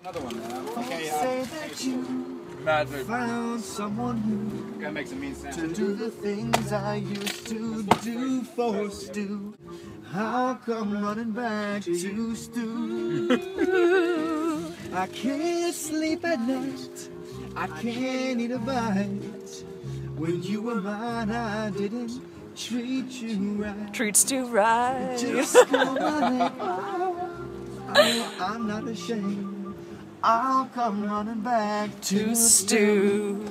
Another one. Okay, say that you found someone new Gotta make some mean to sense. do the things I used to do for Stu. How come running back to Stu? I can't sleep at night, I can't eat a bite. When you were mine, I didn't treat you right. Treat Stu right. Just go running. Oh, I'm not ashamed. I'll come running back to Stu.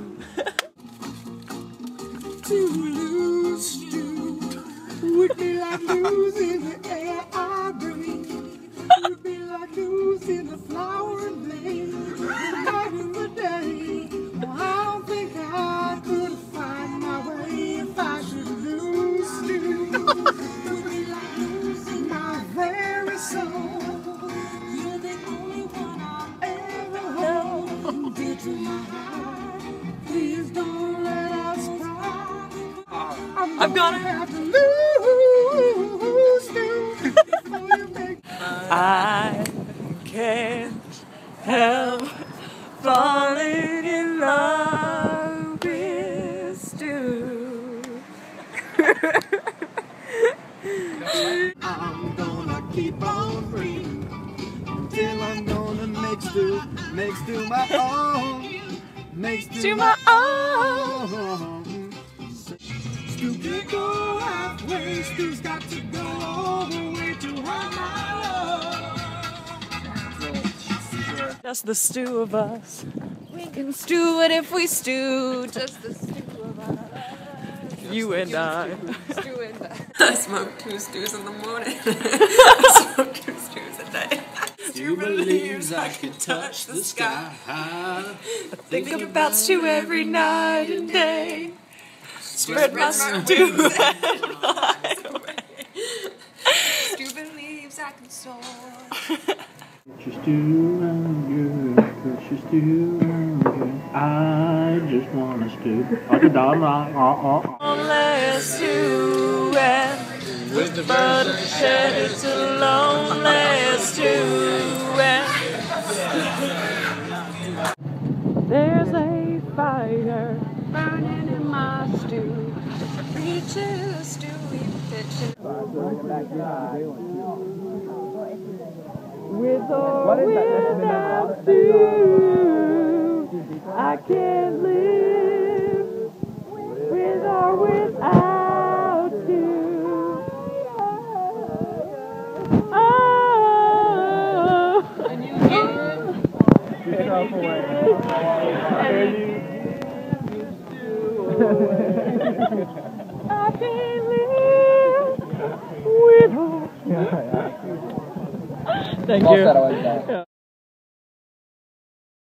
To lose Stu would be like losing the air I breathe. Would be like losing the flower and blade. Night in the day. Well, I don't think I could find my way if I should lose Stu. Would be like losing my very soul. You're the only one I'll ever hold dear to my heart. Please don't let us part. I'm gonna have to lose Stu before you make. I can't help falling in love with Stu. I'm gonna keep on breathing till I'm gonna make Stu my own. Make Stu my own. Stu can't go halfway. Stu's got to go all the way to have my love. Just the stew of us. We can stew it if we stew. Just the stew of us. You and I. Stew and I smoke 2 stews in the morning. I smoke 2 stews a day. Stu believes I could touch the sky. Think about Stu every night and day. Spread my stew and hide away. Stu believes I can soar. Put your stew and good. Put your stew and good. I just want to stew. Lonely stew and with the butter shed, it's a lonely stew and there's a fire burning in my stew. Reach a stewy pitch. With or without you, I can't live. With or without you. Oh, and you give yourself away. I can't live with her. Thank you.